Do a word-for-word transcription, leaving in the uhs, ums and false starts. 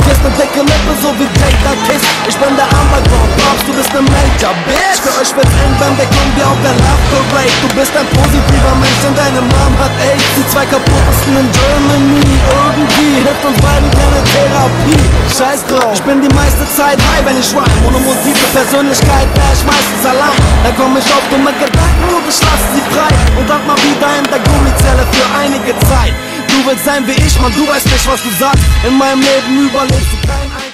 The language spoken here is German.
tätowierst ne dicke Lippe, so wie Data Kiss. Ich bin der Underground, glaubst du bist ne Major Bitch. Für euch wird's eng, wenn wir kommen wie auf der Love Parade. Du bist ein positiver Mensch, denn deine Mom hat AIDS. Die zwei kaputtesten in Germany. Irgendwie hilft uns beiden keine Therapie. Scheiß drauf, ich bin die meiste Zeit high, wenn ich rhyme. Ohne multiple Persönlichkeit wär ich meistens allein. Dann komm ich auf dumme Gedanken und ich lass sie frei. Und dann mal wieder in der Gummizelle für einige Zeit. Du willst sein wie ich, Mann, du weißt nicht, was du sagst. In meinem Leben überlebst du kein